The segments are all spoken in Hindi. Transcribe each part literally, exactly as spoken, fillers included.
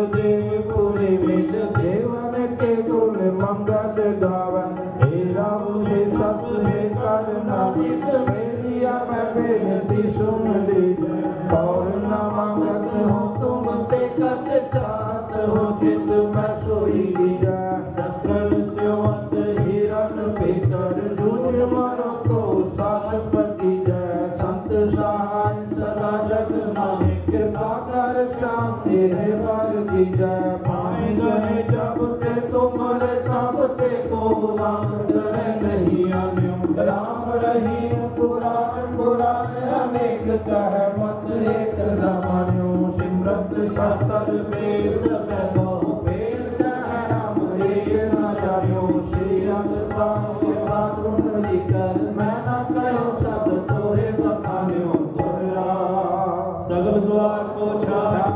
देव पूरे वेद देवन के कुल मंगल गावन। हे राम हे सस हे करना हित मेरिया मैं बेनती सुन लीजिए। और न मांगत हो तुम ते कछ चाहत हो चित मैं सोई लीजा। शस्त्र सेवत हिरण भीतर जूझ मरो तो साथ पति जय। संत सहाय सदा जग माहे कृपा कर श्याम तेरे वर की जय। पाए गए जब ते तुमरे तब ते को राम करे नहीं अन्यो। राम रहीम पुराण पुराण अनेक कह मत एक न मान्यो। सिमरत शास्त्र में सब बहु भेद कह राम एक न जान्यो। श्री अस्तान के बातुन लिकर मैं न कहो सब तोरे बखान्यो। तोरा सगल द्वार को छाड़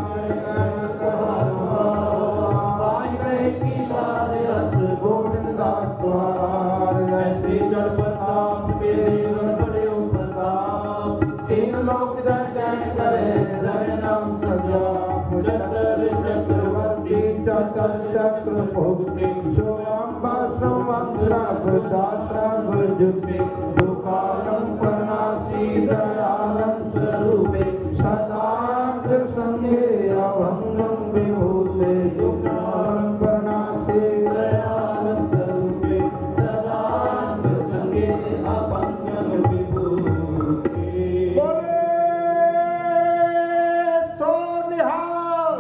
पाई गए की लाज अस गोविंदास द्वार। ऐसे जड़ प्रताप के बड़े उपताप तीन लोक जय जय करे रहे नाम सजा। चतर चक्रवर्ती चतर चक्र भोगते सोअंबा संवत्सर दाश्रम जुते। दुकालम प्रणासी दयालम स्वरूपे सदांत संगे अभंगम विभूते। दुकालम प्रणासी दयालम स्वरूपे सदांत संगे अभंगम विभूते। बोले सो निहाल।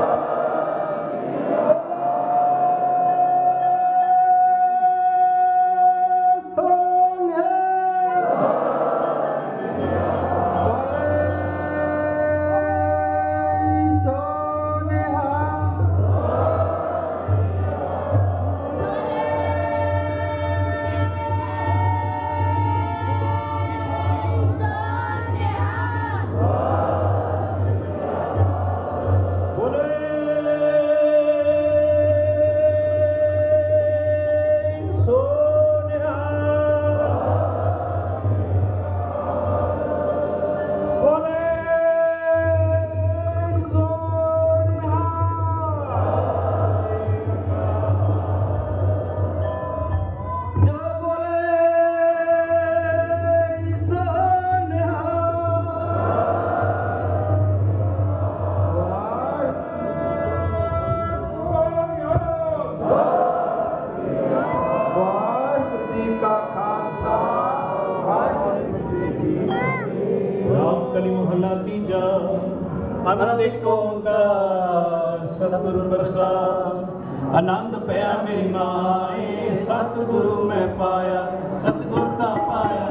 आनंद ओंकार सतगुरु प्रसाद। आनंद पाया मेरी माए सतगुरु मैं पाया। सतगुरु का पाया